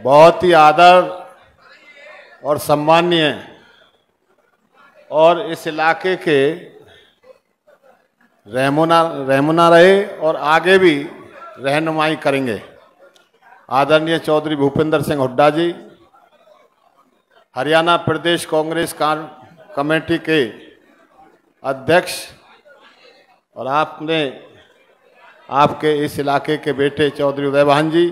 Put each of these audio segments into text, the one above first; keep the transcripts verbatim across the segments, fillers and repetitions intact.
बहुत ही आदर और सम्माननीय और इस इलाके के रहनुमा रहनुमा रहे और आगे भी रहनुमाई करेंगे आदरणीय चौधरी भूपेंद्र सिंह हुड्डा जी, हरियाणा प्रदेश कांग्रेस कमेटी के अध्यक्ष, और आपने आपके इस इलाके के बेटे चौधरी उदयभान जी,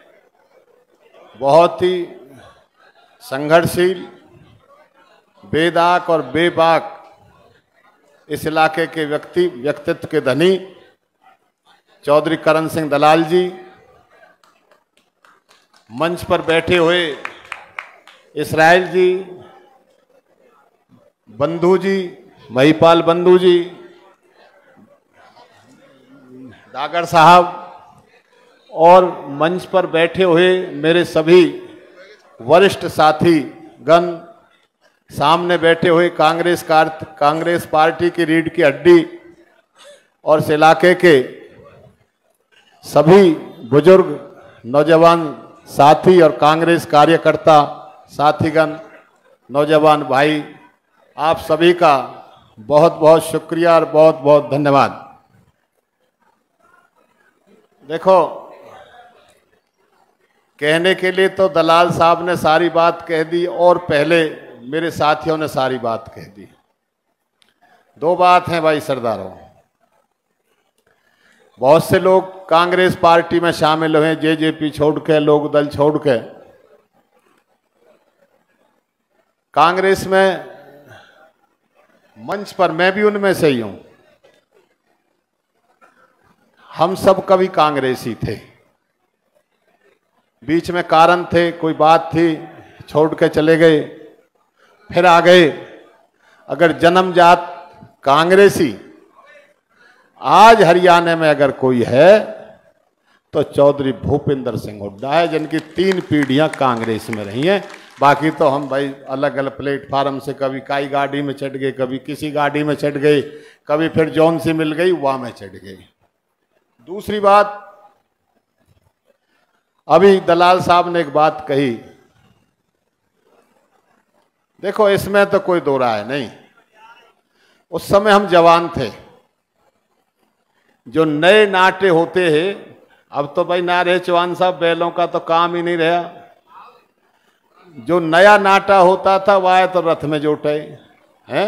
बहुत ही संघर्षशील, बेदाग और बेबाक इस इलाके के व्यक्ति व्यक्तित्व के धनी चौधरी करण सिंह दलाल जी, मंच पर बैठे हुए इसराइल जी, बंधु जी, महिपाल बंधु जी, डागर साहब, और मंच पर बैठे हुए मेरे सभी वरिष्ठ साथी गण, सामने बैठे हुए कांग्रेस कांग्रेस पार्टी की रीढ़ की हड्डी और इस इलाके के सभी बुजुर्ग नौजवान साथी और कांग्रेस कार्यकर्ता साथीगण, नौजवान भाई, आप सभी का बहुत बहुत शुक्रिया और बहुत बहुत धन्यवाद। देखो, कहने के लिए तो दलाल साहब ने सारी बात कह दी और पहले मेरे साथियों ने सारी बात कह दी। दो बात है भाई सरदारों, बहुत से लोग कांग्रेस पार्टी में शामिल हुए, जेजेपी छोड़ के, लोक दल छोड़ के। कांग्रेस में मंच पर मैं भी उनमें से ही हूं, हम सब कभी कांग्रेसी थे, बीच में कारण थे, कोई बात थी, छोड़ के चले गए, फिर आ गए। अगर जन्मजात कांग्रेसी आज हरियाणा में अगर कोई है तो चौधरी भूपेंद्र सिंह हुड्डा है, जिनकी तीन पीढ़ियां कांग्रेस में रही हैं। बाकी तो हम भाई अलग अलग प्लेटफार्म से कभी काई गाड़ी में चढ़ गए, कभी किसी गाड़ी में चढ़ गए, कभी फिर जौन सी मिल गई वहां में चढ़ गए। दूसरी बात, अभी दलाल साहब ने एक बात कही, देखो इसमें तो कोई दो राय नहीं, उस समय हम जवान थे, जो नए नाटे होते हैं, अब तो भाई ना रहे चौहान साहब, बैलों का तो काम ही नहीं रहा, जो नया नाटा होता था वह तो रथ में जोटे हैं,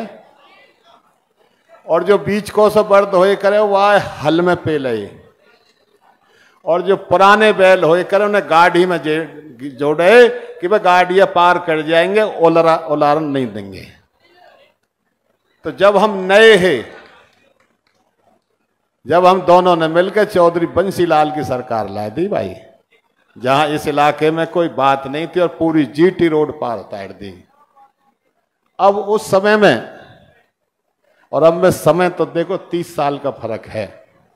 और जो बीच को से बर्द होए करे वह हल में पे लए, और जो पुराने बैल होए करे उन्हें गाड़ी में जोड़े कि वह गाड़ियां पार कर जाएंगे, ओलरा ओलारन नहीं देंगे। तो जब हम नए हैं, जब हम दोनों ने मिलकर चौधरी बंसीलाल की सरकार ला दी भाई, जहां इस इलाके में कोई बात नहीं थी और पूरी जीटी रोड पार उतार दी। अब उस समय में और अब में समय तो देखो तीस साल का फर्क है।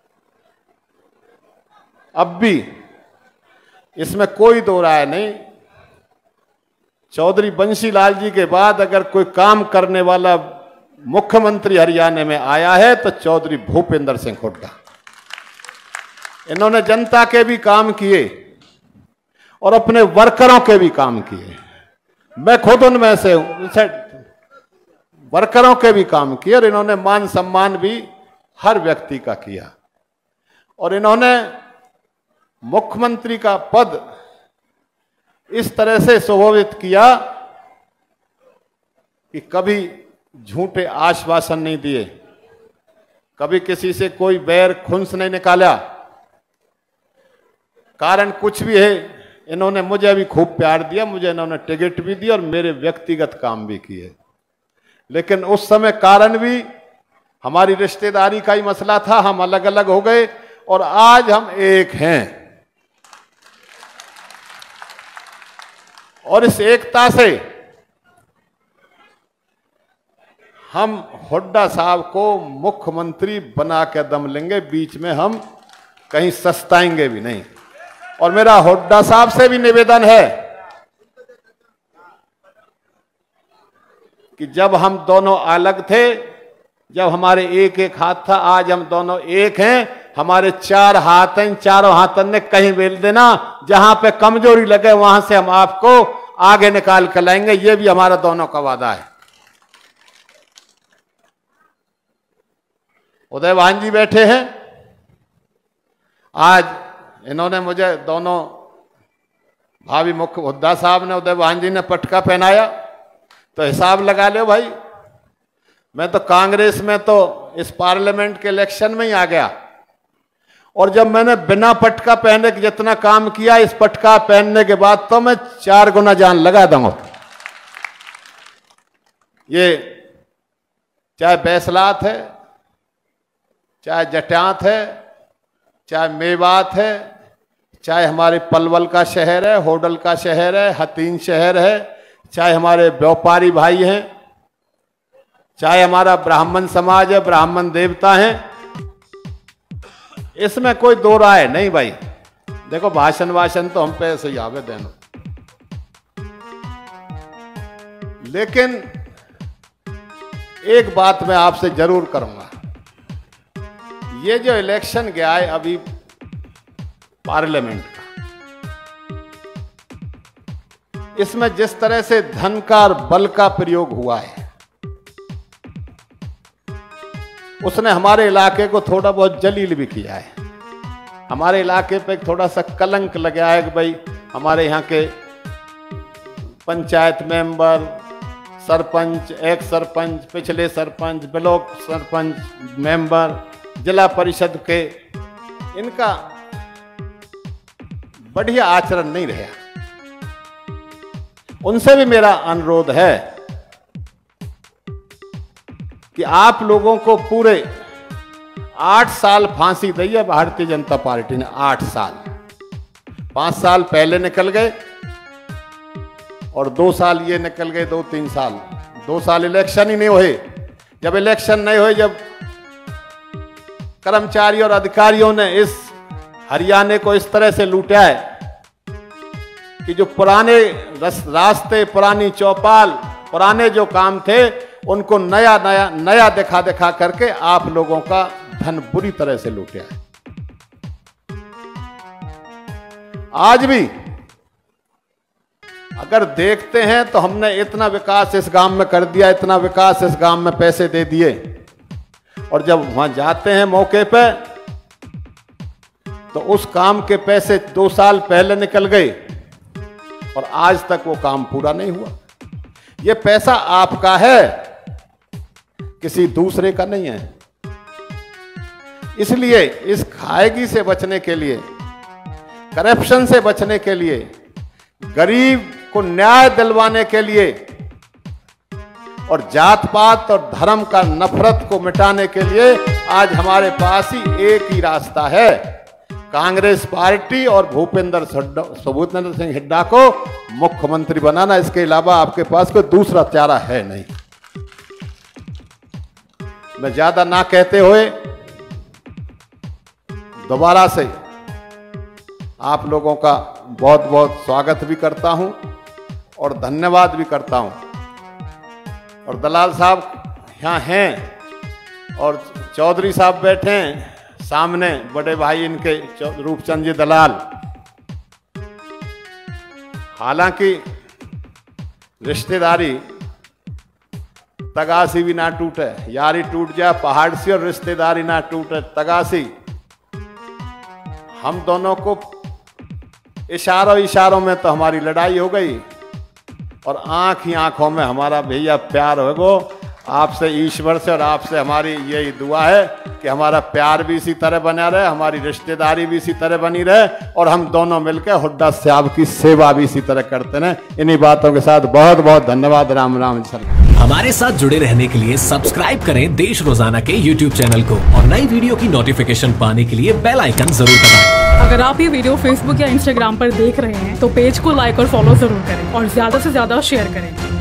अब भी इसमें कोई दो राय नहीं, चौधरी बंसीलाल जी के बाद अगर कोई काम करने वाला मुख्यमंत्री हरियाणा में आया है तो चौधरी भूपेंद्र सिंह हुड्डा। इन्होंने जनता के भी काम किए और अपने वर्करों के भी काम किए, मैं खुद उनमें से हूं, वर्करों के भी काम किए, और इन्होंने मान सम्मान भी हर व्यक्ति का किया, और इन्होंने मुख्यमंत्री का पद इस तरह से सुशोभित किया कि कभी झूठे आश्वासन नहीं दिए, कभी किसी से कोई बैर खुंस नहीं निकाला। कारण कुछ भी है, इन्होंने मुझे भी खूब प्यार दिया, मुझे इन्होंने टिकट भी दी और मेरे व्यक्तिगत काम भी किए, लेकिन उस समय कारण भी हमारी रिश्तेदारी का ही मसला था, हम अलग अलग हो गए और आज हम एक हैं। और इस एकता से हम हुड्डा साहब को मुख्यमंत्री बना के दम लेंगे, बीच में हम कहीं सस्ताएंगे भी नहीं। और मेरा हुड्डा साहब से भी निवेदन है कि जब हम दोनों अलग थे, जब हमारे एक एक हाथ था, आज हम दोनों एक हैं, हमारे चार हाथ हैं, चारों हाथों ने कहीं बेल देना, जहां पे कमजोरी लगे वहां से हम आपको आगे निकाल कर लाएंगे। ये भी हमारा दोनों का वादा है। उदय भान जी बैठे हैं, आज इन्होंने मुझे, दोनों भावी मुख्य हुड्डा साहब ने, उदय भान जी ने पटका पहनाया, तो हिसाब लगा लो भाई। मैं तो कांग्रेस में तो इस पार्लियामेंट के इलेक्शन में ही आ गया, और जब मैंने बिना पटका पहने के जितना काम किया, इस पटका पहनने के बाद तो मैं चार गुना जान लगा दूंगा। ये चाहे बैसलात है, चाहे जटात है, चाहे मेवात है, चाहे हमारे पलवल का शहर है, होडल का शहर है, हतीन शहर है, चाहे हमारे व्यापारी भाई हैं, चाहे हमारा ब्राह्मण समाज है, ब्राह्मण देवता हैं, इसमें कोई दो राय नहीं भाई। देखो भाषण वाषण तो हम पे ऐसे ही आवे देना, लेकिन एक बात मैं आपसे जरूर करूंगा। ये जो इलेक्शन गया है अभी पार्लियामेंट का, इसमें जिस तरह से धन का और बल का प्रयोग हुआ है, उसने हमारे इलाके को थोड़ा बहुत जलील भी किया है। हमारे इलाके पे थोड़ा सा कलंक लगा है कि भाई हमारे यहाँ के पंचायत मेंबर, सरपंच, एक सरपंच, पिछले सरपंच, ब्लॉक सरपंच मेंबर, जिला परिषद के, इनका बढ़िया आचरण नहीं रहा। उनसे भी मेरा अनुरोध है कि आप लोगों को पूरे आठ साल फांसी दी है भारतीय जनता पार्टी ने। आठ साल, पांच साल पहले निकल गए और दो साल ये निकल गए, दो तीन साल, दो साल इलेक्शन ही नहीं हुए। जब इलेक्शन नहीं हुए, जब कर्मचारी और अधिकारियों ने इस हरियाणा को इस तरह से लूटा है कि जो पुराने रास्ते, पुरानी चौपाल, पुराने जो काम थे, उनको नया नया नया दिखा दिखा करके आप लोगों का धन बुरी तरह से लूटा है। आज भी अगर देखते हैं तो हमने इतना विकास इस गांव में कर दिया, इतना विकास इस गांव में पैसे दे दिए, और जब वहां जाते हैं मौके पे तो उस काम के पैसे दो साल पहले निकल गए और आज तक वो काम पूरा नहीं हुआ। ये पैसा आपका है, किसी दूसरे का नहीं है। इसलिए इस खाएगी से बचने के लिए, करप्शन से बचने के लिए, गरीब को न्याय दिलवाने के लिए और जात पात और धर्म का नफरत को मिटाने के लिए आज हमारे पास ही एक ही रास्ता है, कांग्रेस पार्टी और भूपेंद्र भूपेंद्र सिंह हुड्डा को मुख्यमंत्री बनाना। इसके अलावा आपके पास कोई दूसरा चारा है नहीं। मैं ज्यादा ना कहते हुए दोबारा से आप लोगों का बहुत बहुत स्वागत भी करता हूं और धन्यवाद भी करता हूं। और दलाल साहब यहाँ हैं और चौधरी साहब बैठे हैं सामने, बड़े भाई इनके रूपचंद जी दलाल। हालांकि रिश्तेदारी तगासी भी ना टूटे, यारी टूट जाए पहाड़ से और रिश्तेदारी ना टूटे तगासी। हम दोनों को इशारों इशारों में तो हमारी लड़ाई हो गई और आंख ही आंखों में हमारा भैया प्यार हो गो। आपसे, ईश्वर से और आपसे हमारी यही दुआ है कि हमारा प्यार भी इसी तरह बना रहे, हमारी रिश्तेदारी भी इसी तरह बनी रहे और हम दोनों मिलकर हुड्डा साहब की सेवा भी इसी तरह करते रहे। इन्हीं बातों के साथ बहुत बहुत धन्यवाद। राम राम सर। हमारे साथ जुड़े रहने के लिए सब्सक्राइब करें देश रोजाना के यूट्यूब चैनल को और नई वीडियो की नोटिफिकेशन पाने के लिए बेल आइकन जरूर दबाएं। अगर आप ये वीडियो फेसबुक या इंस्टाग्राम पर देख रहे हैं तो पेज को लाइक और फॉलो जरूर करें और ज्यादा से ज्यादा शेयर करें।